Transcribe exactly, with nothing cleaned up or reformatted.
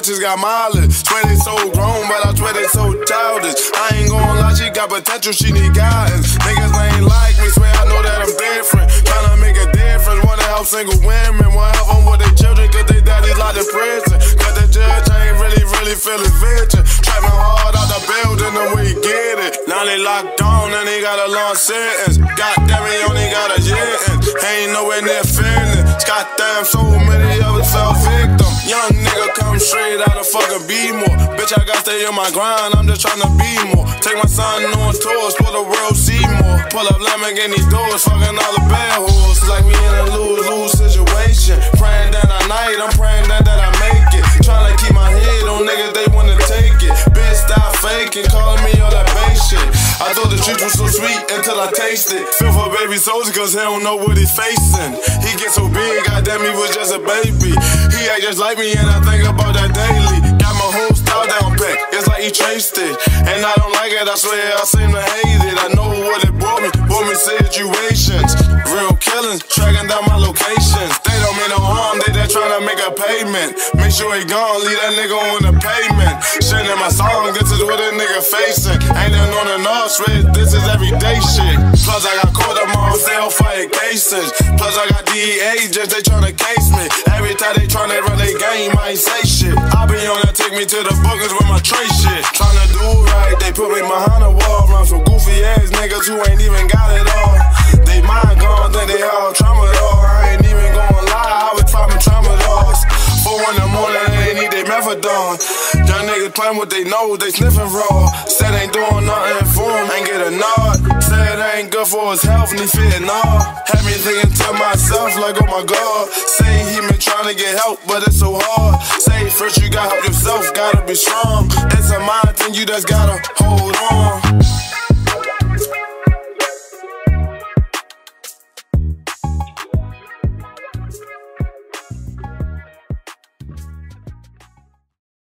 bitches got mileage. Swear they so grown, but I swear they so childish. I ain't gon' lie, she got potential, she need guidance. Niggas ain't like me, swear I know that I'm different. Tryna make a difference, wanna help single women. Wanna help them with their children, cause they daddy's locked in prison. Cause the judge ain't really, really feel his vision. Trapping hard out the building and we get it. Now they locked on and they got a long sentence. Goddamn, he only got a year in. Ain't nowhere near fairness. Goddamn, so many of us fell victim. Young nigga come straight out of fucking B-more. Bitch, I gotta stay on my grind, I'm just tryna be more. Take my son on tours, for the world see more. Pull up Lamborghini doors, fucking all the bad hoes. Like we in a lose-lose situation. Praying that I night, I'm praying that, that I make it. Tryna keep my head on niggas, they wanna take it. Bitch, stop faking, calling me all that base shit. I thought the streets was so sweet until I tasted. Feel for baby soldier cause he don't know what he's facing. He get so big, goddamn he was just a baby. He act just like me and I think about that daily. Got my whole style down pat, it's like he traced it. And I don't like it, I swear I seem to hate it. I know what it brought me, brought me situations. Real killings, tracking down my locations. They don't mean no harm, they just tryna make a payment. Make sure he gone, leave that nigga on the pavement. Shit in my song, this is what a nigga facing. Ain't nothing on and off, swear this is everyday shit. Plus I got caught up on sale fire cases. Plus I got D E agents, they tryna case me. Every time they tryna run their game, I ain't say shit. I be on that, take me to the bookers with my tray shit. Tryna do right, they put me behind the wall. Run some goofy ass niggas who ain't even got it all. They mind gone, think they all trauma all. I ain't even gonna lie, I was popping trauma dolls. Four in the morning, they need their methadone. Young niggas playing what they know, they sniffing raw. Said ain't doing nothing for him, ain't get a nod. Said ain't good for his health, and he fitting all. Had me thinking to myself like, oh my God. Say he been trying to get help, but it's so hard. Say first you gotta help yourself, gotta be strong. It's a mind thing, you just gotta hold on.